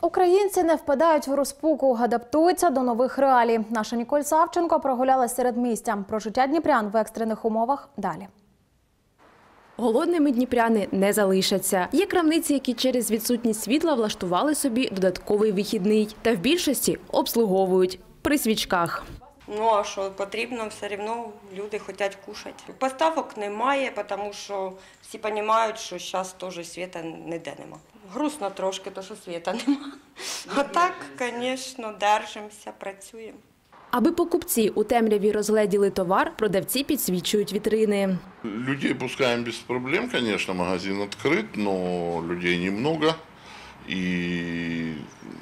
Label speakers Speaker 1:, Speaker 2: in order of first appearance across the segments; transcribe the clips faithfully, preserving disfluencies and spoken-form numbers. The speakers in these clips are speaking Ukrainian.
Speaker 1: Українці не впадають в розпуку, адаптуються до нових реалій. Наша Ніколь Савченко прогулялась середмістя. Про життя дніпрян в екстрених умовах далі.
Speaker 2: Голодними дніпряни не залишаться. Є крамниці, які через відсутність світла влаштували собі додатковий вихідний. Та в більшості обслуговують при свічках.
Speaker 3: Ну, а що потрібно, все одно люди хочуть кушати. Поставок немає, тому що всі розуміють, що зараз теж світа ніде нема. Грустно трошки, тому що світа нема. А так, звісно, держимося, працюємо.
Speaker 2: Аби покупці у темряві розгледіли товар, продавці підсвічують вітрини.
Speaker 4: Людей пускаем без проблем, конечно, магазин открыт, но людей немного. И,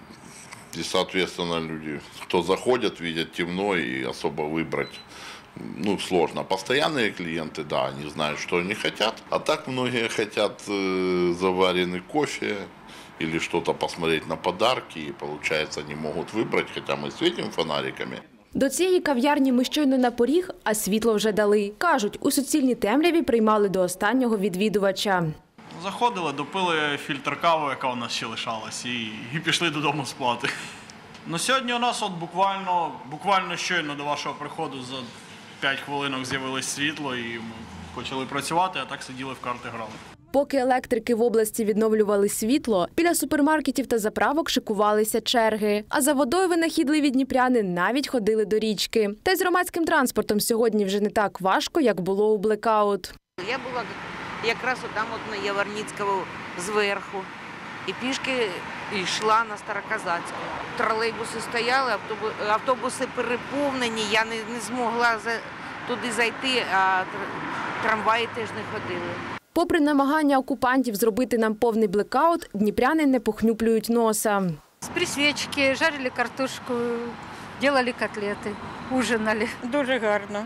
Speaker 4: и соответственно, люди, кто заходят, видят темно и особо выбрать ну, сложно. Постоянные клиенты, да, они знают, что они хотят. А так многие хотят э, заваренный кофе или что-то посмотреть на подарки. И получается, не могут выбрать, хотя мы светим фонариками.
Speaker 2: До цієї кав'ярні ми щойно на поріг, а світло вже дали. Кажуть, у суцільній темряві приймали до останнього відвідувача.
Speaker 5: Заходили, допили фільтр кави, яка у нас ще лишалась, і, і пішли додому спати. Ну, сьогодні у нас от буквально, буквально щойно до вашого приходу за п'ять хвилинок з'явилось світло і ми почали працювати, а так сиділи в карти грали.
Speaker 2: Поки електрики в області відновлювали світло, біля супермаркетів та заправок шикувалися черги. А за водою винахідливі дніпряни навіть ходили до річки. Та й з громадським транспортом сьогодні вже не так важко, як було у блекаут.
Speaker 6: Я була якраз там от на Яворницького зверху. І пішки йшла на Староказацьку. Тролейбуси стояли, автобуси переповнені, я не, не змогла за, туди зайти, а трамваї теж не ходили.
Speaker 2: Попри намагання окупантів зробити нам повний блекаут, дніпряни не похнюплюють носа.
Speaker 7: З присвічки, жарили картошку, робили котлети, ужинали.
Speaker 8: Дуже гарно.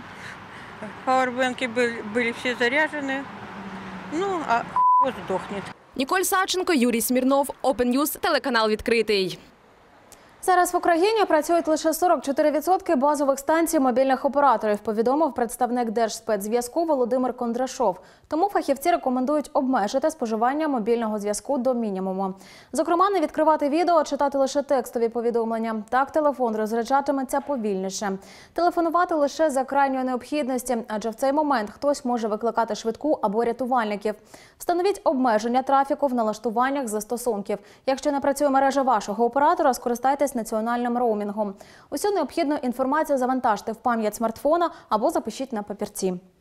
Speaker 8: Пауербанки були, були всі заряджені, ну, а х**о здохне.
Speaker 2: Ніколь Савченко, Юрій Смірнов, Open News, телеканал «Відкритий».
Speaker 1: Зараз в Україні працюють лише сорок чотири відсотки базових станцій мобільних операторів, повідомив представник Держспецзв'язку Володимир Кондрашов. Тому фахівці рекомендують обмежити споживання мобільного зв'язку до мінімуму. Зокрема, не відкривати відео, а читати лише текстові повідомлення. Так телефон розряджатиметься повільніше. Телефонувати лише за крайньої необхідності, адже в цей момент хтось може викликати швидку або рятувальників. Встановіть обмеження трафіку в налаштуваннях застосунків. Якщо не працює мережа вашого оператора, скористайтесь національним роумінгом. Усю необхідну інформацію завантажте в пам'ять смартфона або запишіть на папірці.